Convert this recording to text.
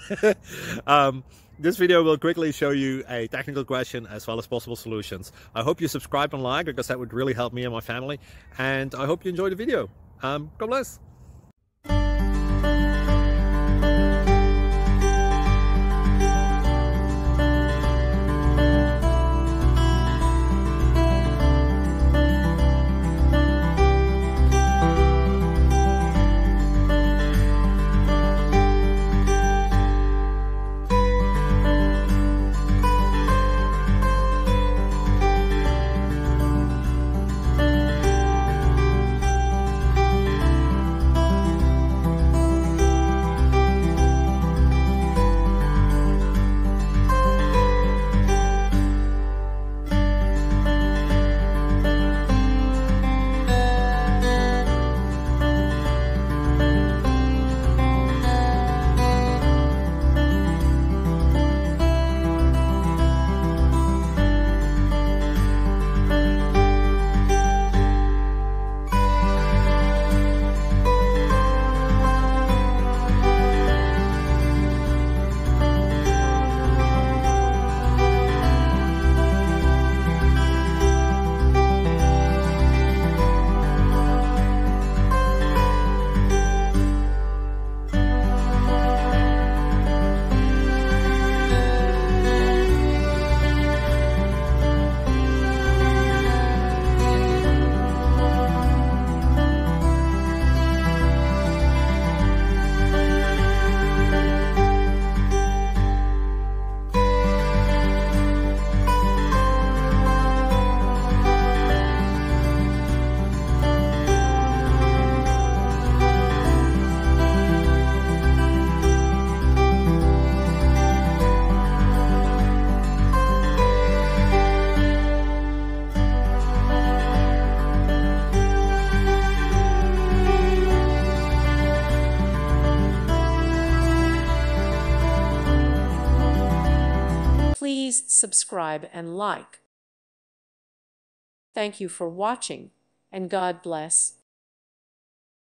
This video will quickly show you a technical question as well as possible solutions. I hope you subscribe and like, because that would really help me and my family. And I hope you enjoy the video. God bless. Please subscribe and like. Thank you for watching, and God bless.